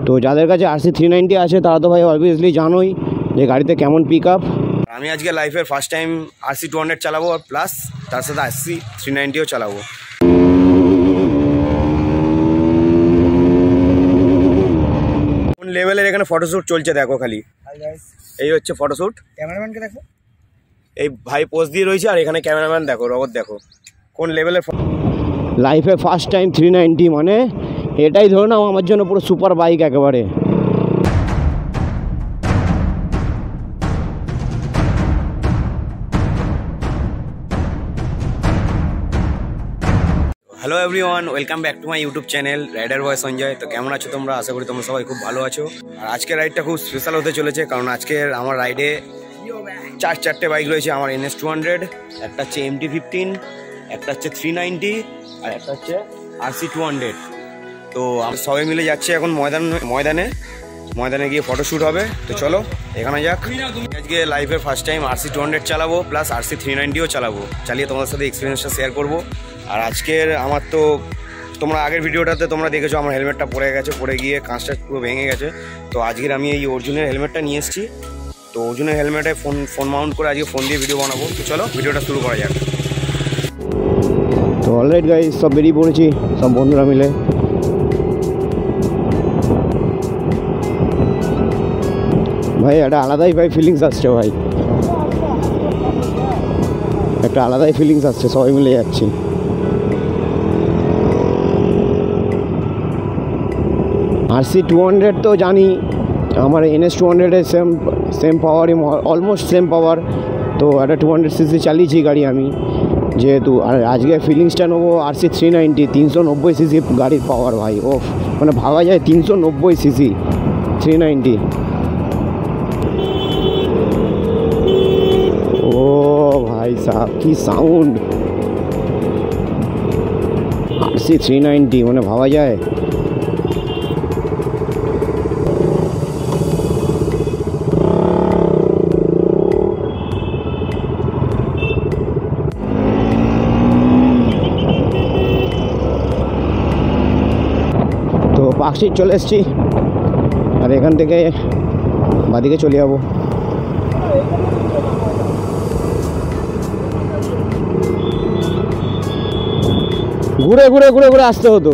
তো যাদের কাছে RC390 আছে তারা তো ভাই অবভিয়াসলি জানোই যে গাড়িতে কেমন পিক আপ। আমি আজকে লাইফের ফার্স্ট টাইম RC200 চালাবো আর প্লাস তার সাথে RC390ও চালাবো। কোন লেভেলের এখানে ফটোশ্যুট চলছে দেখো খালি। এই হচ্ছে ফটোশ্যুট। ক্যামেরাম্যানকে দেখো, এই ভাই পোজ দিয়ে রয়েছে আর এখানে ক্যামেরাম্যান দেখো, রবট দেখো কোন লেভেলের। লাইফে ফার্স্ট টাইম 390 মানে এটাই ধরে নাও আমার জন্য পুরো সুপার বাইক একেবারে। Hello everyone, welcome back to my YouTube channel rider boy Sanjay. তো কেমন আছো তোমরা? আশা করি তোমরা সবাই খুব ভালো আছো। আর আজকের রাইডটা খুব স্পেশাল হতে চলেছে, কারণ আজকের আমার রাইডে চারটে বাইক রয়েছে। আমার NS200, একটা হচ্ছে MT-15, একটা হচ্ছে 390 আর একটা হচ্ছে RC200। তো আমরা সবাই মিলে যাচ্ছি এখন ময়দানে গিয়ে ফটোশ্যুট হবে। তো চলো এখানে যাক। আজকে লাইফের ফার্স্ট টাইম RC200 চালাবো প্লাস RC390ও চালাবো, চালিয়ে তোমাদের সাথে এক্সপিরিয়েন্সটা শেয়ার করবো। আর আজকের আমার তো তোমরা আগের ভিডিওটাতে তোমরা দেখেছো আমার হেলমেটটা পড়ে গিয়ে কাঁচটা পুরো ভেঙে গেছে। তো আজকের আমি এই অর্জুনের হেলমেটটা নিয়ে এসেছি। তো অর্জুনের হেলমেটে ফোন মাউন্ট করে আজকে ফোন দিয়ে ভিডিও বানাবো। তো চলো ভিডিওটা শুরু করা যাক। তো অলরাইট গাইস, সব বেরিয়ে পড়েছি সব বন্ধুরা মিলে। ভাই একটা আলাদাই ফিলিংস আসছে ভাই, একটা আলাদাই ফিলিংস আসছে, সবাই মিলে যাচ্ছি। RC200 তো জানি আমার NS200 এর সেম পাওয়ারই, অলমোস্ট সেম পাওয়ার। তো একটা 200cc চালিয়েছি গাড়ি আমি যেহেতু। আর আজকে ফিলিংসটা নেবো RC390, 390cc গাড়ির পাওয়ার ভাই। ও মানে ভাবা যায় 390cc 390। ও ভাই সাহেব কি সাউন্ড! RC390 মানে ভাবা যায়। তো পার্কস্ট্রিট চলে এসেছি আর এখান থেকে বাদিকে চলে যাবো। ঘুরে ঘুরে ঘুরে ঘুরে আসতে হতো।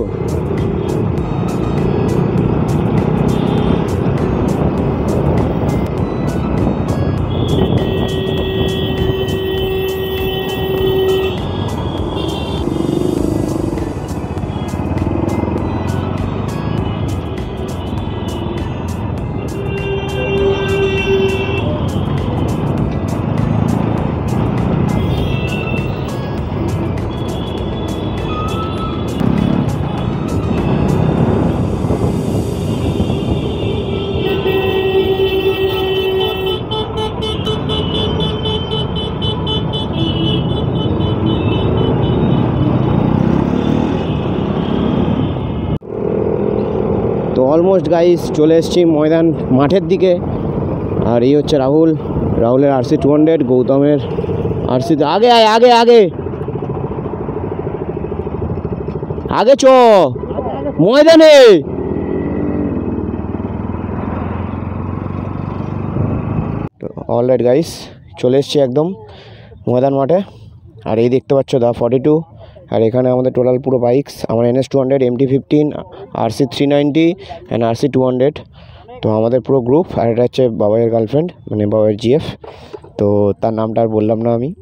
তো অলমোস্ট গাইস চলে এসেছি ময়দান মাঠের দিকে। আর এই হচ্ছে রাহুলের RC200, গৌতমের RC। আগে আয়, আগে আগে আগে চ ময়দানে। অলরাইট গাইস, চলে এসেছি একদম ময়দান মাঠে। আর এই দেখতে পাচ্ছ দা 42। আর এখানে আমাদের টোটাল পুরো বাইকস, আমার NS200, MT-15, RC390 and RC200। তো আমাদের পুরো গ্রুপ। আর এটা হচ্ছে বাবাইয়ের গার্লফ্রেন্ড, মানে বাবাইয়ের GF। তো তার নামটা আর বললাম না আমি।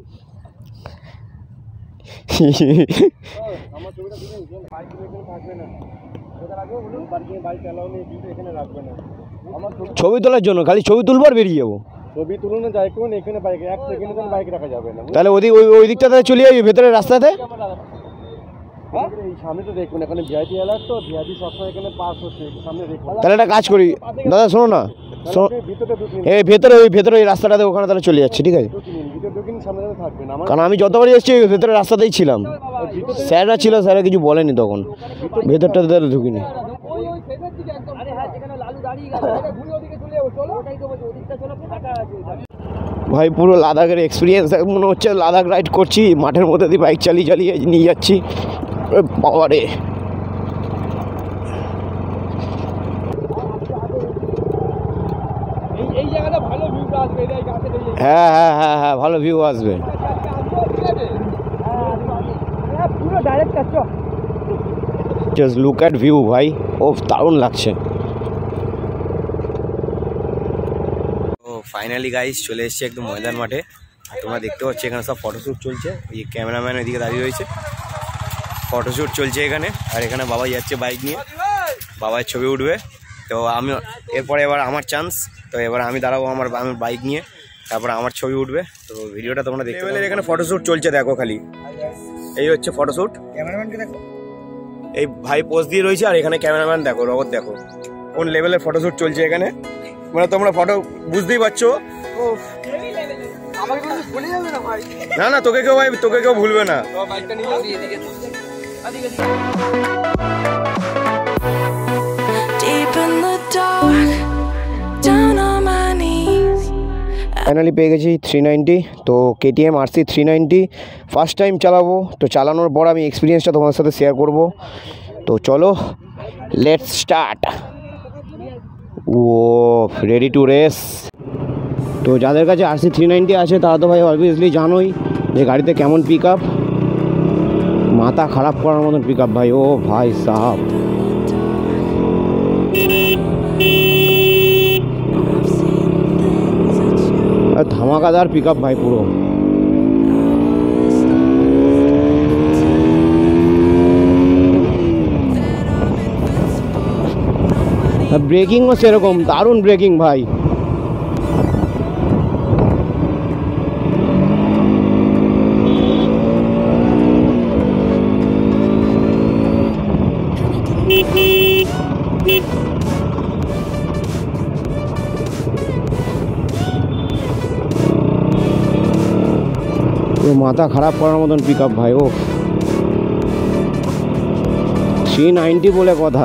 ছবি তোলার জন্য খালি ছবি তুলবো আর বেরিয়ে যাবো। ছবি তুলুন যায় কোন এখানে বাইক, এক সেকেন্ডে কোন বাইক রাখা যাবে না। তাহলে ওই দিকটাতে চলে যাবি ভেতরের রাস্তাতে। এই সামনে তো দেখুন, এখানে ভিআইপি এলাকা, তো ভিআইপি সবসময় এখানে পাস হচ্ছে, সামনে দেখুন। তাহলে একটা কাজ করি দাদা, শোনো না, এই ভেতরে এই রাস্তাটাতে ওখানে তাহলে চলে যাচ্ছে, ঠিক আছে? কারণ আমি যতবারই এসেছি ভেতরের রাস্তাতেই ছিলাম, স্যাররা ছিল, স্যাররা কিছু বলেনি তখন, ভেতরটাতে তাহলে ঢুকিনি। ভাই পুরো লাদাখের এক্সপিরিয়েন্স মনে হচ্ছে, লাদাখ রাইড করছি, মাঠের মধ্যে দিয়ে বাইক চালিয়ে নিয়ে যাচ্ছি। পাওয়ারে হ্যাঁ হ্যাঁ হ্যাঁ হ্যাঁ ভালো ভিউ আসবে। জাস্ট লুক অ্যাট ভিউ ভাই, ও দারুণ লাগছে। তো ফাইনালি গাইস চলে এসেছি একদম ময়দান মাঠে। তোমরা দেখতে পাচ্ছ এখানে সব ফটোশ্যুট চলছে। এই ক্যামেরাম্যান এদিকে দাঁড়িয়ে রয়েছে, ফটোশ্যুট চলছে এখানে। আর এখানে বাবা যাচ্ছে বাইক নিয়ে, বাবার ছবি উঠবে। তো আমি এরপরে এবার আমার চান্স, তো এবার আমি দাঁড়াবো আমার বাইক নিয়ে, তারপরে আমার ছবি উঠবে। তো ভিডিওটা তোমরা দেখতে পেলে। এখানে ফটোশ্যুট চলছে দেখো, খালি এই হচ্ছে ফটোশ্যুট। ক্যামেরাম্যানকে দেখো, এই ভাই পোজ দিয়ে রয়েছে। আর এখানে ক্যামেরাম্যান দেখো, রবট দেখো কোন লেভেলের ফটোশ্যুট চলছে এখানে। মানে তোমরা ফটো বুঝতেই পারছো। না না তোকে কেউ ভাই, তোকে কেউ ভুলবে না। ফাইনালি পেয়ে গেছি 390। তো KTM RC 390 ফার্স্ট টাইম চালাবো। তো চালানোর পর আমি এক্সপিরিয়েন্সটা তোমার সাথে শেয়ার করব। তো চলো লেটস স্টার্ট। ও রেডি টু রেস। তো যাদের কাছে RC 390 আছে তারা তো ভাই অবভিয়াসলি জানোই যে গাড়িতে কেমন পিক আপ, মাথা খারাপ করার মতন পিক আপ ভাই। ও ভাই সাহাব, ধামাকাদার পিক আপ ভাই পুরো। ব্রেকিংও সেরকম দারুণ ব্রেকিং ভাই। মাথা খারাপ করার মতন পিক আপ ভাই। ও 390 বলে কথা।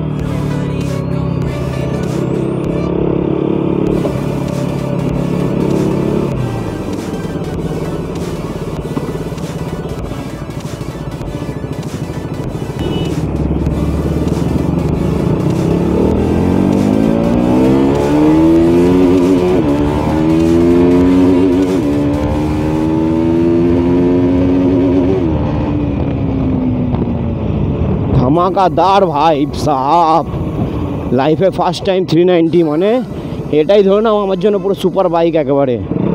ধামাকাদার ভাই সাহাব। লাইফে ফার্স্ট টাইম 390, মানে এটাই ধরে নাও আমার জন্য পুরো সুপার বাইক একেবারে।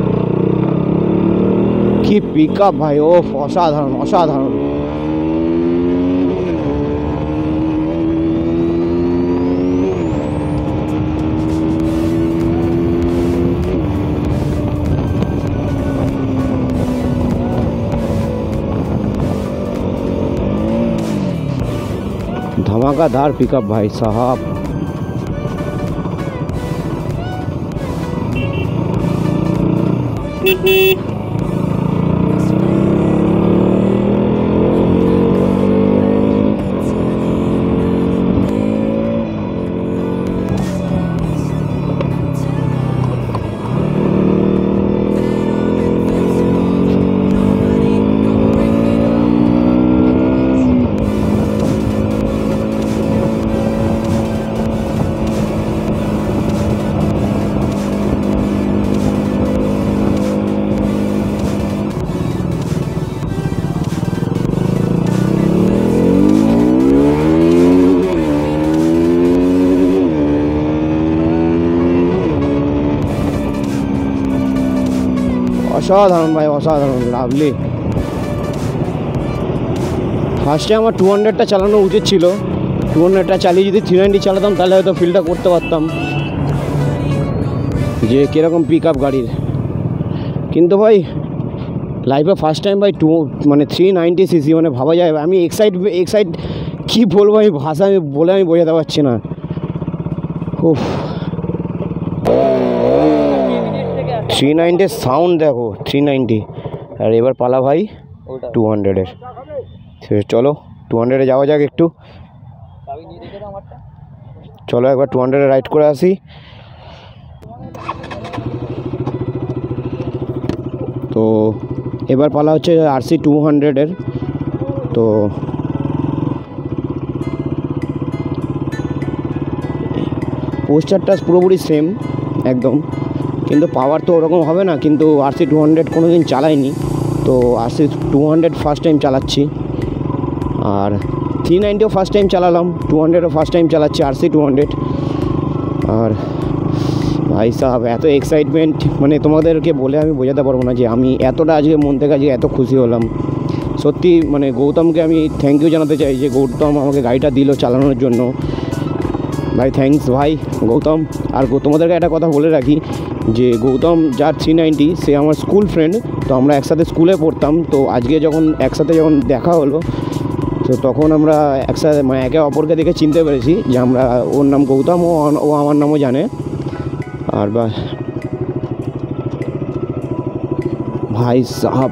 কি পিক আপ ভাই, ও অসাধারণ অসাধারণ। धमाकादार पिकअप भाई साहब। অসাধারণ ভাই অসাধারণ, লাভলি। ফার্স্টে আমার 200টা চালানো উচিত ছিল। 200টা চালিয়ে যদি 390 চালাতাম তাহলে হয়তো ফিলটা করতে পারতাম যে কীরকম পিক আপ গাড়ির। কিন্তু ভাই লাইফে ফার্স্ট টাইম ভাই 390cc, মানে ভাবা যায়। আমি এক্সাইট কী বলবো, আমি ভাষা আমি বোঝাতে পারছি না। উফ 390 সাউন্ড দেখো 390। আর এবার পালা ভাই 200-এর। চলো 200-এ যাওয়া যাক একটু। চলো একবার 200-এ রাইড করে আসি। তো এবার পালা হচ্ছে RC 200-এর। তো পোস্টারটা পুরোপুরি সেম একদম। কিন্তু পাওয়ার তো ওরকম হবে না। কিন্তু RC200 কোনো দিন চালাইনি, তো RC200 ফার্স্ট টাইম চালাচ্ছি। আর 390ও ফার্স্ট টাইম চালালাম, 200ও ফার্স্ট টাইম চালাচ্ছি, RC200। আর ভাই সাহেব এত এক্সাইটমেন্ট, মানে তোমাদেরকে বলে আমি বোঝাতে পারবো না যে আমি এতটা আজকে মন থেকে আজকে এত খুশি হলাম। সত্যি মানে গৌতমকে আমি থ্যাংক ইউ জানাতে চাই যে গৌতম আমাকে গাড়িটা দিল চালানোর জন্য। ভাই থ্যাঙ্কস ভাই গৌতম। আর তোমাদেরকে একটা কথা বলে রাখি যে গৌতম যার 390 সে আমার স্কুল ফ্রেন্ড, তো আমরা একসাথে স্কুলে পড়তাম। তো আজকে যখন একসাথে দেখা হলো, তো তখন আমরা একসাথে মানে একে অপরকে দেখে চিনতে পেরেছি যে আমরা, ওর নাম গৌতম, ও আমার নামও জানে। আর ভাই সাহাব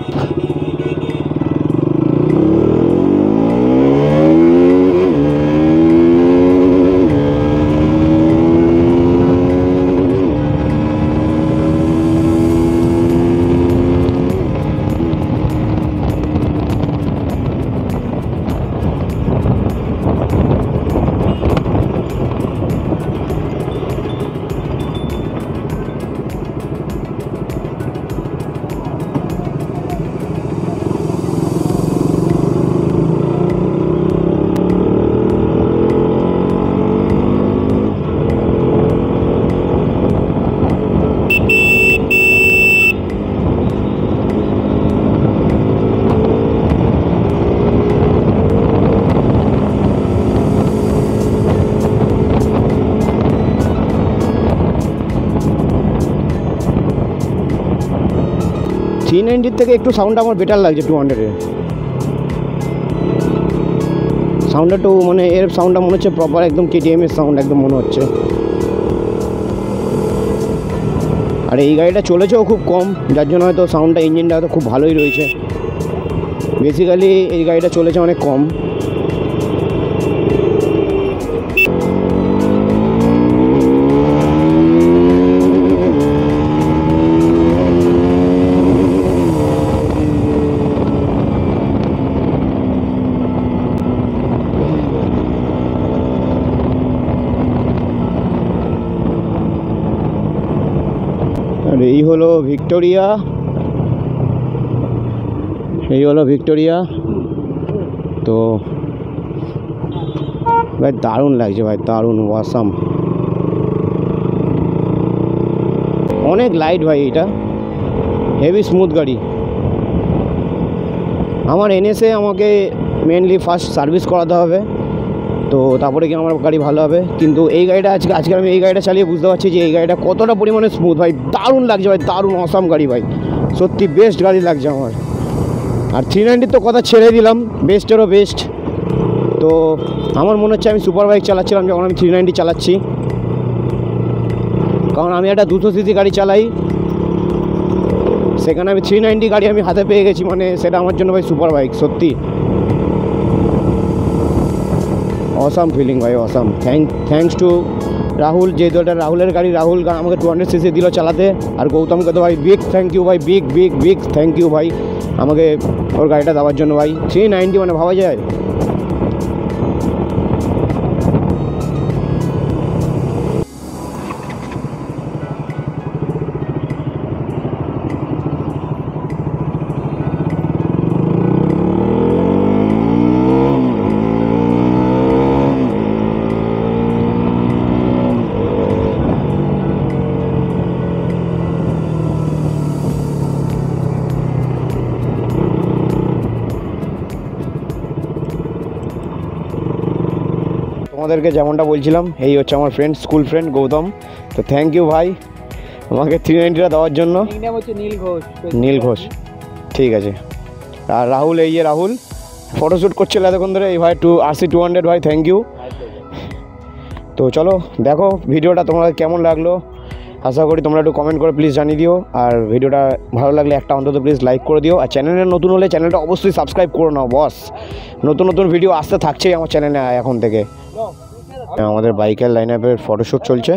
থেকে একটু সাউন্ডটা আমার বেটার লাগছে 200-এর সাউন্ডটা। একটু মানে এর সাউন্ডটা মনে হচ্ছে প্রপার একদম KTM-এর সাউন্ড একদম মনে হচ্ছে। আর এই গাড়িটা চলেছেও খুব কম, যার জন্য হয়তো সাউন্ডটা, ইঞ্জিনটা হয়তো খুব ভালোই রয়েছে। বেসিক্যালি এই গাড়িটা চলেছে অনেক কম। আর এই হলো ভিক্টোরিয়া, তো ভাই দারুণ লাগছে ভাই, দারুণ ওয়াসাম। অনেক লাইট ভাই, এটা হেভি স্মুথ গাড়ি। আমার NS-এ আমাকে মেনলি ফার্স্ট সার্ভিস করাতে হবে, তো তারপরে কি আমার গাড়ি ভালো হবে। কিন্তু এই গাড়িটা আজকে আমি এই গাড়িটা চালিয়ে বুঝতে পারছি যে এই গাড়িটা কতটা পরিমাণে স্মুথ ভাই, দারুণ লাগছে ভাই, দারুণ অসাম গাড়ি ভাই, সত্যি বেস্ট গাড়ি লাগছে আমার। আর 390 তো কথা ছেড়ে দিলাম, বেস্টেরও বেস্ট। তো আমার মনে হচ্ছে আমি সুপার বাইক চালাচ্ছিলাম যখন আমি 390 চালাচ্ছি, কারণ আমি একটা 200cc গাড়ি চালাই, সেখানে আমি 390 গাড়ি আমি হাতে পেয়ে গেছি, মানে সেটা আমার জন্য ভাই সুপার বাইক, সত্যি অসাম ফিলিং ভাই, অসাম। থ্যাঙ্কস টু রাহুল, যেহেতু এটা রাহুলের গাড়ি, রাহুল আমাকে 200cc দিল চালাতে। আর গৌতমকে তো ভাই বিগ থ্যাংক ইউ ভাই, বিগ থ্যাংক ইউ ভাই আমাকে ওর গাড়িটা দেওয়ার জন্য ভাই। 390 মানে ভাবা যায়। তোমাদেরকে যেমনটা বলছিলাম, এই হচ্ছে আমার ফ্রেন্ড, স্কুল ফ্রেন্ড গৌতম। তো থ্যাংক ইউ ভাই আমাকে 390টা দেওয়ার জন্য। নীল ঘোষ, ঠিক আছে। আর রাহুল, এই যে রাহুল ফটোশ্যুট করছিল এতক্ষণ ধরে, এই ভাই RC200 ভাই, থ্যাংক ইউ। তো চলো দেখো ভিডিওটা তোমাদের কেমন লাগলো, আশা করি তোমরা একটু কমেন্ট করে প্লিজ জানিয়ে দিও। আর ভিডিওটা ভালো লাগলে একটা অন্তত প্লিজ লাইক করে দিও। আর চ্যানেলে নতুন হলে চ্যানেলটা অবশ্যই সাবস্ক্রাইব করে নাও বস, নতুন ভিডিও আসতে থাকছেই আমার চ্যানেলে এখন থেকে। আমাদের বাইকের লাইন আপের ফটোশ্যুট চলছে।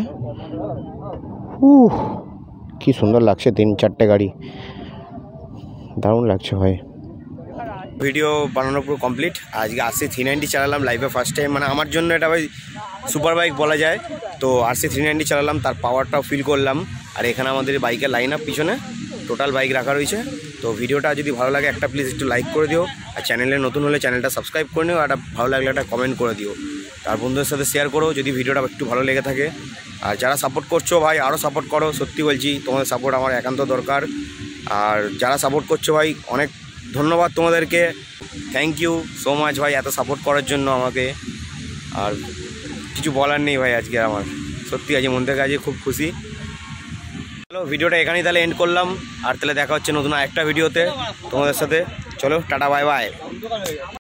কি সুন্দর লাগছে, 3-4টে গাড়ি, দারুণ লাগছে ভাই। ভিডিও বানানো পুরো কমপ্লিট। আজকে RC 390 চালালাম লাইভে ফার্স্ট টাইম, মানে আমার জন্য এটা ভাই সুপার বাইক বলা যায়। তো RC 390 চালালাম, তার পাওয়ারটাও ফিল করলাম। আর এখানে আমাদের বাইকের লাইন আপ পিছনে টোটাল বাইক রাখা রয়েছে। তো ভিডিওটা যদি ভালো লাগে একটা প্লিজ একটু লাইক করে দিও, আর চ্যানেলে নতুন হলে চ্যানেলটা সাবস্ক্রাইব করে নিও, আর ভালো লাগলে একটা কমেন্ট করে দিও, আর বন্ধুদের সাথে শেয়ার করো যদি ভিডিওটা একটু ভালো লেগে থাকে। আর যারা সাপোর্ট করছো ভাই আরও সাপোর্ট করো, সত্যি বলছি তোমাদের সাপোর্ট আমার একান্ত দরকার। আর যারা সাপোর্ট করছো ভাই অনেক ধন্যবাদ তোমাদেরকে, থ্যাংক ইউ সো মাচ ভাই এত সাপোর্ট করার জন্য আমাকে। আর কিছু বলার নেই ভাই, আজকে আমার সত্যি আজ মন থেকে আজকে খুব খুশি। চলো ভিডিওটা এখানেই তাহলে এন্ড করলাম, আর তাহলে দেখা হচ্ছে নতুন একটা ভিডিওতে তোমাদের সাথে। চলো টাটা বাই বাই।